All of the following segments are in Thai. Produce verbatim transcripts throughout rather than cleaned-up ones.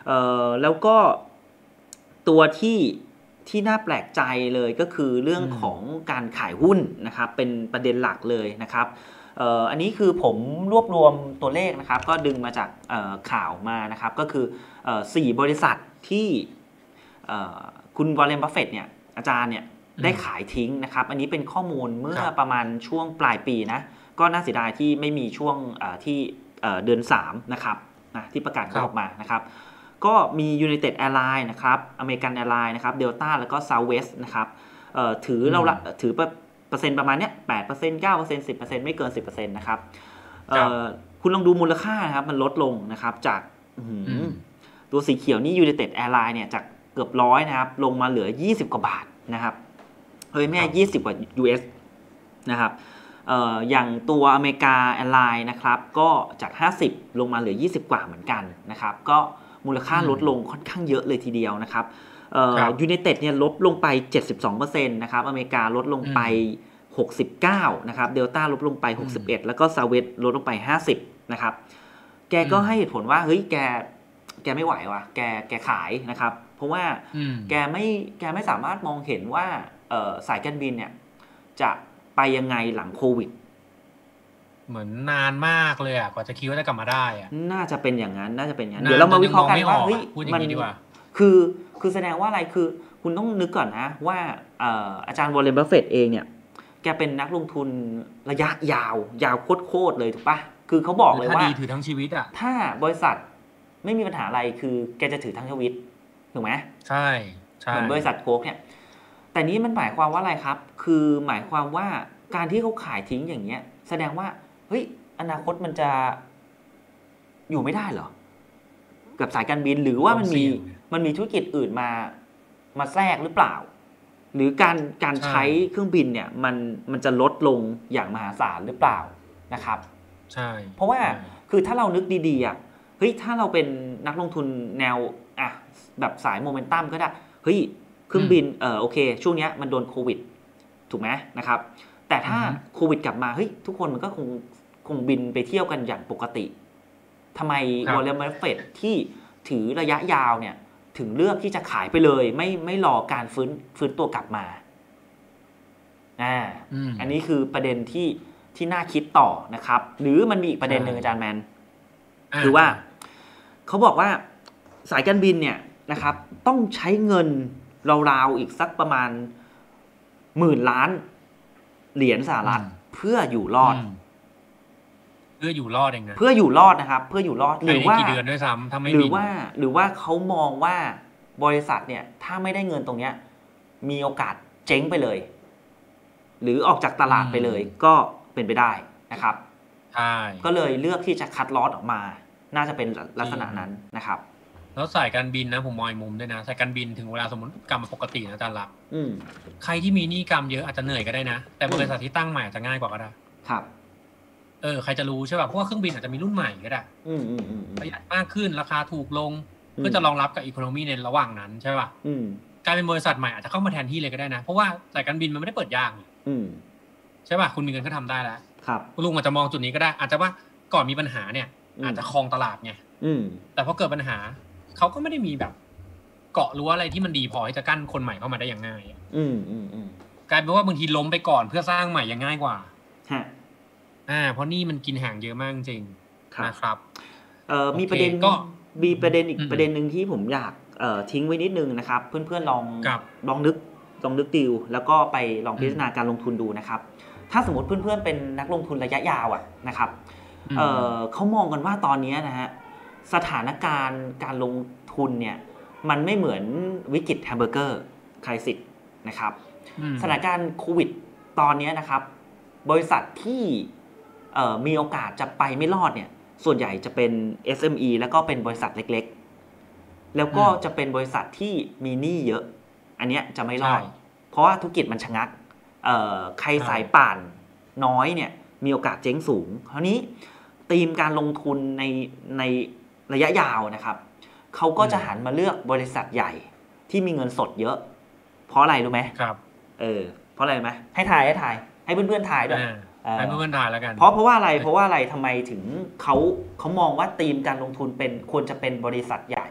เอ่อแล้วก็ตัวที่ที่น่าแปลกใจเลยก็คือเรื่องของการขายหุ้นนะครับเป็นประเด็นหลักเลยนะครับเอ่ออันนี้คือผมรวบรวมตัวเลขนะครับก็ดึงมาจากเอ่อข่าวมานะครับก็คือเอ่อสี่บริษัทที่เอ่อคุณวอร์เรน บัฟเฟตต์เนี่ยอาจารย์เนี่ยได้ขายทิ้งนะครับอันนี้เป็นข้อมูลเมื่อประมาณช่วงปลายปีนะก็น่าเสียดายที่ไม่มีช่วงที่เดือนสามนะครับนะที่ประกาศออกมานะครับก็มี United Airlines นะครับ American Airlines นะครับ Delta แล้วก็ Southwest นะครับถือเราถือเปอร์เซ็นต์ประมาณเนี้ย แปดเปอร์เซ็นต์ เก้าเปอร์เซ็นต์ สิบเปอร์เซ็นต์ ไม่เกิน สิบเปอร์เซ็นต์ นะครับคุณลองดูมูลค่านะครับมันลดลงนะครับจากตัวสีเขียวนี่ United Airlines เนี่ยจากเกือบร้อยนะครับลงมาเหลือยี่สิบกว่าบาทนะครับเฮ้ยแม่ยี่สิบกว่า ยู เอส นะครับเอ่ออย่างตัวอเมริกาแอร์ไลน์นะครับก็จากห้าสิบลงมาเหลือยี่สิบกว่าเหมือนกันนะครับก็มูลค่าลดลงค่อนข้างเยอะเลยทีเดียวนะครับเอ่อยูไนเต็ดเนี่ยลดลงไป เจ็ดสิบสองเปอร์เซ็นต์ นะครับอเมริกาลดลงไปหกสิบเก้านะครับเดลต้าลดลงไปหกสิบเอ็ดแล้วก็ซาเวสลดลงไปห้าสิบนะครับแกก็ให้เหตุผลว่าเฮ้ยแกแกไม่ไหวว่ะแกแกขายนะครับเพราะว่าแกไม่แกไม่สามารถมองเห็นว่าเอ่อสายการบินเนี่ยจะไปยังไงหลังโควิดเหมือนนานมากเลยอ่ะกว่าจะคิดว่าจะกลับมาได้อ่ะน่าจะเป็นอย่างนั้นน่าจะเป็นอย่างนั้นเดี๋ยวเรามาวิเคราะห์กันว่าเฮ้ยมันคือคือแสดงว่าอะไรคือคุณต้องนึกก่อนนะว่าเอ่ออาจารย์วอร์เรน บัฟเฟตต์เองเนี่ยแกเป็นนักลงทุนระยะยาวยาวโคตรเลยถูกปะคือเขาบอกเลยว่าถือทั้งชีวิตอ่ะถ้าบริษัทไม่มีปัญหาอะไรคือแกจะถือทั้งชีวิตถูกไหมใช่ใช่เหมือนบริษัทโค้กเนี่ยแต่นี้มันหมายความว่าอะไรครับคือหมายความว่าการที่เขาขายทิ้งอย่างเงี้ยแสดงว่าเฮ้ยอนาคตมันจะอยู่ไม่ได้เหรอกับสายการบินหรือว่ามันมีมันมีธุรกิจอื่นมามาแทรกหรือเปล่าหรือการการใช้เครื่องบินเนี่ยมันมันจะลดลงอย่างมหาศาลหรือเปล่านะครับใช่เพราะว่าคือถ้าเรานึกดีๆอ่ะเฮ้ยถ้าเราเป็นนักลงทุนแนวอ่ะแบบสายโมเมนตัมก็ได้เฮ้ยเครื่องบินเออโอเคช่วงนี้มันโดนโควิดถูกไหมนะครับแต่ถ้าโควิดกลับมาเฮ้ยทุกคนมันก็คงคงบินไปเที่ยวกันอย่างปกติทำไมวอร์เรน บัฟเฟตต์ที่ถือระยะยาวเนี่ยถึงเลือกที่จะขายไปเลยไม่ไม่รอการฟื้นฟื้นตัวกลับมาอ่าอันนี้คือประเด็นที่ที่น่าคิดต่อนะครับหรือมันมีอีกประเด็นหนึ่งอาจารย์แมนคือว่าเขาบอกว่าสายการบินเนี่ยนะครับต้องใช้เงินราวๆอีกสักประมาณหมื่นล้านเหรียญสหรัฐเพื่ออยู่รอดเพื่ออยู่รอดเองนะเพื่ออยู่รอดนะครับเพื่ออยู่รอดหรือว่ากี่เดือนด้วยซ้ำถ้าไม่หรือว่าหรือว่าเขามองว่าบริษัทเนี่ยถ้าไม่ได้เงินตรงเนี้ยมีโอกาสเจ๊งไปเลยหรือออกจากตลาดไปเลยก็เป็นไปได้นะครับใช่ก็เลยเลือกที่จะคัดลอสออกมาน่าจะเป็นลักษณะนั้นนะครับแล้วสายการบินนะผมมองอีกมุมด้วยนะสายการบินถึงเวลาสมมติกรรมปกตินะอาจารย์ลักษณ์ใครที่มีหนี้กรรมเยอะอาจจะเหนื่อยก็ได้นะแต่บริษัทที่ตั้งใหม่อาจจะง่ายกว่าก็ได้ครับเออใครจะรู้ใช่ป่ะเพราะว่าเครื่องบินอาจจะมีรุ่นใหม่ก็ได้ประหยัดมากขึ้นราคาถูกลงเพื่อจะรองรับกับอีโคโนมีในระหว่างนั้นใช่ป่ะกลายเป็นบริษัทใหม่อาจจะเข้ามาแทนที่เลยก็ได้นะเพราะว่าสายการบินมันไม่ได้เปิดยากใช่ป่ะคุณมีเงินก็ทำได้แล้วคุณลุงอาจจะมองจุดนี้ก็ได้อาจจะว่าก่อนมีปัญหาเนี่ยอาจจะครองตลาดไงแต่พอเกิดปัญหาเขาก็ไม่ได้มีแบบเกาะรั้วอะไรที่มันดีพอที่จะกั้นคนใหม่เข้ามาได้อย่างง่ายกลายเป็นว่าบางทีล้มไปก่อนเพื่อสร้างใหม่ยังง่ายกว่าอ่าเพราะนี่มันกินห่างเยอะมากจริงนะครับเอ่อมีประเด็นก็มีประเด็นอีกประเด็นหนึ่งที่ผมอยากเอ่อทิ้งไว้นิดนึงนะครับเพื่อนๆลองลองนึกลองนึกดิวแล้วก็ไปลองพิจารณาการลงทุนดูนะครับถ้าสมมติเพื่อนๆเป็นนักลงทุนระยะยาวอ่ะนะครับเอ่อเขามองกันว่าตอนนี้นะฮะสถานการณ์การลงทุนเนี่ยมันไม่เหมือนวิกฤตแฮมเบอร์เกอร์ไครซิสนะครับสถานการณ์โควิดตอนนี้นะครับบริษัทที่มีโอกาสจะไปไม่รอดเนี่ยส่วนใหญ่จะเป็น เอส เอ็ม อี แล้วก็เป็นบริษัทเล็กๆแล้วก็จะเป็นบริษัทที่มีหนี้เยอะอันเนี้ยจะไม่รอดเพราะว่าธุรกิจมันชะงักใครสายป่านน้อยเนี่ยมีโอกาสเจ๊งสูงคราวนี้ธีมการลงทุนในในระยะยาวนะครับเขาก็จะหันมาเลือกบริษัทใหญ่ที่มีเงินสดเยอะเพราะอะไรรู้ไหมครับเออเพราะอะไรไหมให้ทายให้ทายให้เพื่อนๆทายด้วยให้เพื่อนๆทายแล้วกันเพราะเพราะว่าอะไรเพราะว่าอะไรทำไมถึงเขาเขามองว่าธีมการลงทุนเป็นควรจะเป็นบริษัทใหญ่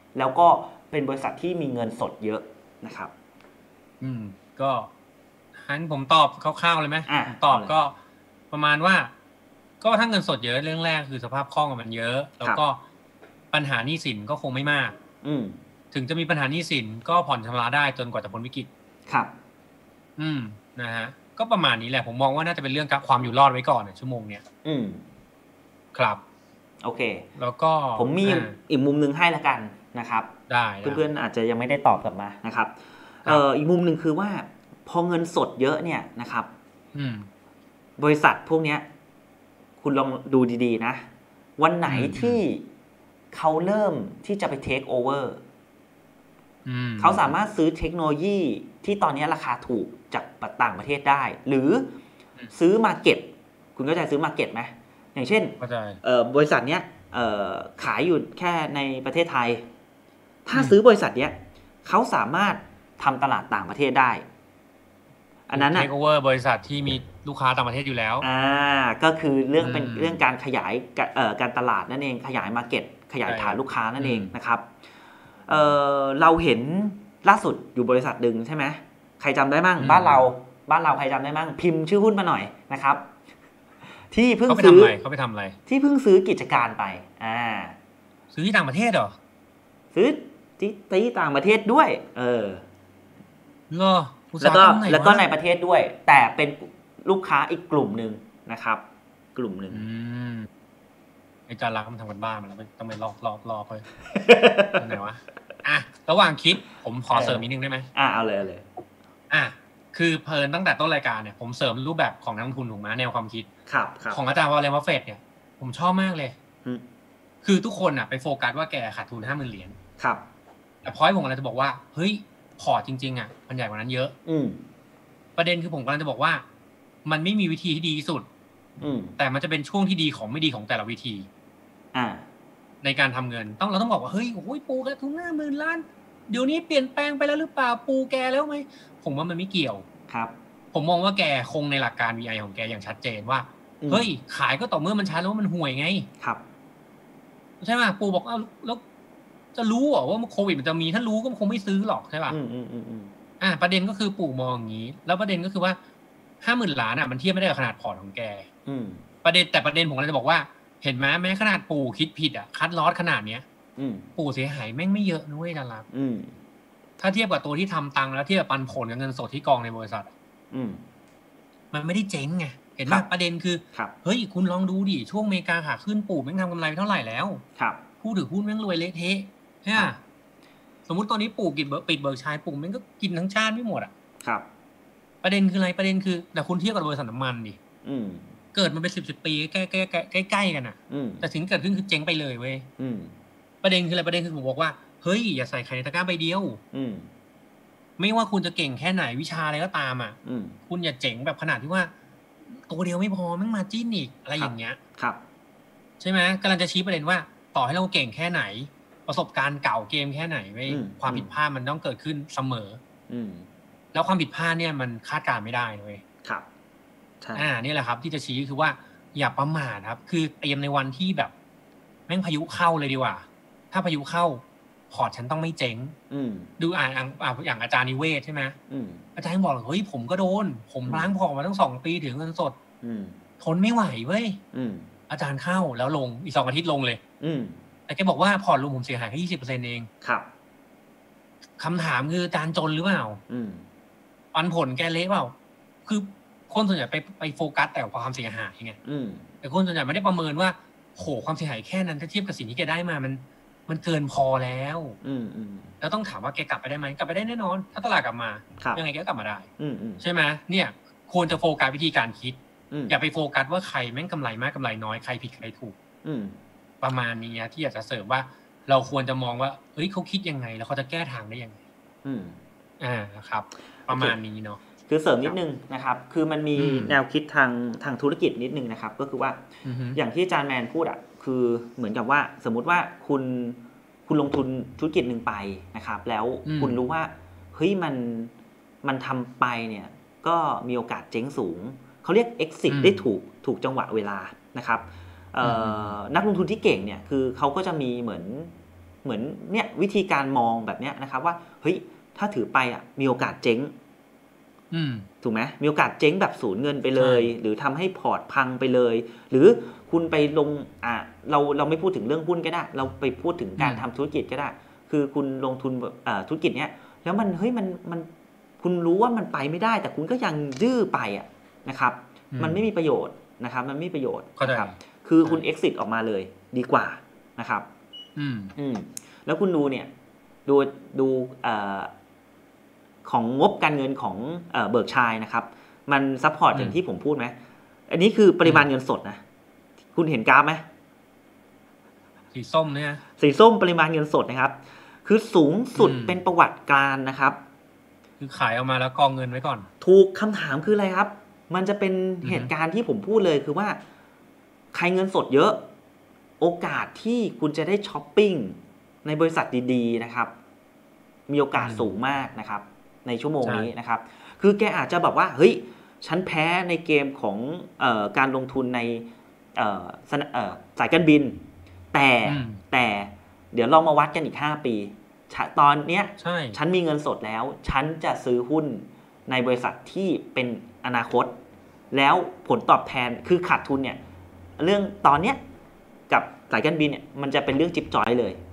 แล้วก็เป็นบริษัทที่มีเงินสดเยอะนะครับอืมก็งั้นผมตอบคร่าวๆเลยไหมผมตอบก็ประมาณว่าก็ถ้าเงินสดเยอะเรื่องแรกคือสภาพคล่องมันเยอะแล้วก็ปัญหาหนี้สินก็คงไม่มากอืมถึงจะมีปัญหาหนี้สินก็ผ่อนชำระได้จนกว่าจะพ้นวิกฤตครับอืมนะฮะก็ประมาณนี้แหละผมมองว่าน่าจะเป็นเรื่องความอยู่รอดไว้ก่อนในชั่วโมงเนี้ยอืมครับโอเคแล้วก็ผมมีอีกมุมนึงให้ละกันนะครับได้เพื่อนๆอาจจะยังไม่ได้ตอบกลับมานะครับเอ่ออีกมุมนึงคือว่าพอเงินสดเยอะเนี่ยนะครับอืมบริษัทพวกเนี้ยคุณลองดูดีๆนะวันไหนที่เขาเริ่มที่จะไปเทคโอเวอร์เขาสามารถซื้อเทคโนโลยีที่ตอนนี้ราคาถูกจากต่างประเทศได้หรือซื้อมาเก็ตคุณเข้าใจซื้อมาเก็ตไหมอย่างเช่นบริษัทเนี้ยขายอยู่แค่ในประเทศไทยถ้าซื้อบริษัทเนี้ยเขาสามารถทำตลาดต่างประเทศได้อันนั้นนะเทคโอเวอร์บริษัทที่มีลูกค้าต่างประเทศอยู่แล้วอ่าก็คือเรื่องเป็นเรื่องการขยายเอ่อการตลาดนั่นเองขยายมาร์เก็ตขยายฐานลูกค้านั่นเองนะครับเอ่อเราเห็นล่าสุดอยู่บริษัทดึงใช่ไหมใครจำได้มั่งบ้านเราบ้านเราใครจำได้มั่งพิมพ์ชื่อหุ้นมาหน่อยนะครับที่เพิ่งซื้อเขาไปทำอะไรที่เพิ่งซื้อกิจการไปอ่าซื้อที่ต่างประเทศเหรอซื้อที่ที่ต่างประเทศด้วยเออเหรอแล้วก็แล้วก็ในประเทศด้วยแต่เป็นลูกค้าอีกกลุ่มหนึ่งนะครับกลุ่มหนึ่งไอ้การรักมันทำกันบ้านมันแล้วต้องไปลอกลอกลอกไปไหนวะอ่ะระหว่างคิดผมขอเสริมนิดนึงได้ไหมอ่ะเอาเลยเลยอ่ะคือเพลินตั้งแต่ต้นรายการเนี่ยผมเสริมรูปแบบของนักลงทุนถูกไหมแนวความคิดครับของอาจารย์วอลเลนบัฟเฟตต์เนี่ยผมชอบมากเลยคือทุกคนอ่ะไปโฟกัสว่าแกขาดทุนห้าหมื่นเหรียญครับแต่พอยต์ผมกำลังจะบอกว่าเฮ้ยพอร์ตจริงๆอ่ะมันใหญ่กว่านั้นเยอะอืมประเด็นคือผมกำลังจะบอกว่ามันไม่มีวิธีที่ดีที่สุดอืมแต่มันจะเป็นช่วงที่ดีของไม่ดีของแต่ละวิธีอ่าในการทำเงินต้องเราต้องบอกว่าเฮ้ยโอ้ยปูกระทุนห้าหมื่นล้านเดี๋ยวนี้เปลี่ยนแปลงไปแล้วหรือเปล่าปูแกแล้วไหมผมว่ามันไม่เกี่ยวครับผมมองว่าแกคงในหลักการ วี ไอ ของแกอย่างชัดเจนว่าเฮ้ยขายก็ต่อเมื่อมันชัดแล้วว่ามันห่วยไงครับใช่ไหมปูบอกอ้าวแล้วจะรู้เหรอว่าโควิดมันจะมีถ้ารู้ก็คงไม่ซื้อหรอกใช่ป่ะอืมอืมอืมอืมอ่าประเด็นก็คือปู่มองอย่างนี้แล้วประเด็นก็คือว่าห้าหมื่นล้านอ่ะมันเทียบไม่ได้กับขนาดพอร์ตของแกอืมประเด็นแต่ประเด็นผมกำลังจะบอกว่าเห็นไหมแม้ขนาดปู่คิดผิดอ่ะคัดลอสขนาดเนี้ยปู่เสียหายแม่งไม่เยอะนะเว้ยดาราถ้าเทียบกับตัวที่ทำตังค์แล้วเทียบกับปันผลกับเงินสดที่กองในบริษัทมันไม่ได้เจ๊งไงเห็นไหมประเด็นคือเฮ้ยคุณลองดูดิช่วงอเมริกาขาขึ้นปู่แม่งทำกำไรเท่าไหร่แล้วผู้ถือหุ้นแม่งรวยเละเทะใช่ไหมสมมุติตอนนี้ปู่กินปิดเบิร์กชัยปู่แม่งก็กินทั้งชาติไม่หมดอ่ะครับประเด็นคืออะไรประเด็นคือแต่คุณเทียบกับบริษัทน้ำมันดิเกิดมาเป็นสิบสิบปีใกล้ใกล้ใกล้ใกล้กันอ่ะแต่สิ่งที่เกิดขึ้นคือเจ๊งไปเลยเว้ยประเด็นคืออะไรประเด็นคือผมบอกว่าเฮ้ยอย่าใส่ไข่ในตะกร้าใบเดียวไม่ว่าคุณจะเก่งแค่ไหนวิชาอะไรก็ตามอ่ะคุณอย่าเจ๋งแบบขนาดที่ว่าตัวเดียวไม่พอแม่งมาจิ้นอีกอะไรอย่างเงี้ยครับใช่ไหมกำลังจะชี้ประเด็นว่าต่อให้เราเก่งแค่ไหนประสบการณ์เก่าเกมแค่ไหนเว้ยความผิดพลาดมันต้องเกิดขึ้นเสมอแล้วความผิดพลาดเนี่ยมันคาดการไม่ได้เลยครับใช่อ่านี่แหละครับที่จะชี้คือว่าอย่าประมาทครับคือเตรียมในวันที่แบบแม่งพายุเข้าเลยดีกว่าถ้าพายุเข้าพอร์ตฉันต้องไม่เจ๊งดูอ่านอย่างอาจารย์นิเวศใช่ไหมอาจารย์บอกเฮ้ยผมก็โดนผมล้างพอร์ตมาตั้งสองปีถึงเงินสดทนไม่ไหวเว้ยอาจารย์เข้าแล้วลงอีกสองอาทิตย์ลงเลยแต่แกบอกว่าพอร์ตรวมผมเสียหายแค่ยี่สิบเปอร์เซ็นต์เองครับคำถามคืออาจารย์จนหรือเปล่าปันผลแกเละเปล่าคือคนส่วนใหญ่ไปไปโฟกัสแต่ความเสียหายไงแต่คนส่วนใหญ่ไม่ได้ประเมินว่าโหความเสียหายแค่นั้นถ้าเทียบกับสิ่งที่แกได้มามันมันเกินพอแล้วแล้วต้องถามว่าแกกลับไปได้ไหมกลับไปได้แน่นอนถ้าตลาดกลับมายังไงแกก็กลับมาได้ใช่ไหมเนี่ยควรจะโฟกัสวิธีการคิดอย่าไปโฟกัสว่าใครแม่งกำไรมากกำไรน้อยใครผิดใครถูกประมาณนี้ที่อยากจะเสริมว่าเราควรจะมองว่าเฮ้ยเขาคิดยังไงแล้วเขาจะแก้ทางได้ยังไงอ่าครับประมาณนี้เนาะคือเสริมนิดนึงนะครับคือมันมีแนวคิดทางทางธุรกิจนิดนึงนะครับก็คือว่าอย่างที่อาจารย์แมนพูดอ่ะคือเหมือนกับว่าสมมุติว่าคุณคุณลงทุนธุรกิจหนึ่งไปนะครับแล้วคุณรู้ว่าเฮ้ยมันมันทำไปเนี่ยก็มีโอกาสเจ๊งสูงเขาเรียก exit ได้ถูกถูกจังหวะเวลานะครับนักลงทุนที่เก่งเนี่ยคือเขาก็จะมีเหมือนเหมือนเนี่ยวิธีการมองแบบเนี้ยนะครับว่าเฮ้ยถ้าถือไปอ่ะมีโอกาสเจ๊งถูกไหมมีโอกาสเจ๊งแบบสูญเงินไปเลยหรือทำให้พอร์ตพังไปเลยหรือคุณไปลงอ่ะเราเราไม่พูดถึงเรื่องหุ้นก็ได้เราไปพูดถึงการทำธุรกิจก็ได้คือคุณลงทุนธุรกิจเนี้ยแล้วมันเฮ้ยมันมันคุณรู้ว่ามันไปไม่ได้แต่คุณก็ยังดื้อไปอ่ะนะครับมันไม่มีประโยชน์นะครับมันไม่มีประโยชน์นะครับคือคุณ exit ออกมาเลยดีกว่านะครับอืมอืมแล้วคุณดูเนี่ยดูดูเอ่อของงบการเงินของเอ่อเบิร์กชัยนะครับมันซัพพอร์ตอย่างที่ผมพูดไหมอันนี้คือปริมาณเงินสดนะคุณเห็นกราฟไหมสีส้มเนี่ยสีส้มปริมาณเงินสดนะครับคือสูงสุดเป็นประวัติการนะครับคือขายออกมาแล้วกองเงินไว้ก่อนถูกคำถามคืออะไรครับมันจะเป็นเหตุการณ์ที่ผมพูดเลยคือว่าใครเงินสดเยอะโอกาสที่คุณจะได้ช้อปปิ้งในบริษัทดีๆนะครับมีโอกาสสูงมากนะครับในชั่วโมงนี้นะครับคือแกอาจจะแบบว่าเฮ้ยฉันแพ้ในเกมของเอ่อการลงทุนในเอ่อสายการบินแต่แต่เดี๋ยวลองมาวัดกันอีกห้าปีตอนเนี้ยฉันมีเงินสดแล้วฉันจะซื้อหุ้นในบริษัทที่เป็นอนาคตแล้วผลตอบแทนคือขาดทุนเนี่ยเรื่องตอนเนี้ยกับสายการบินเนี่ยมันจะเป็นเรื่องจิ๊บจ้อยเลย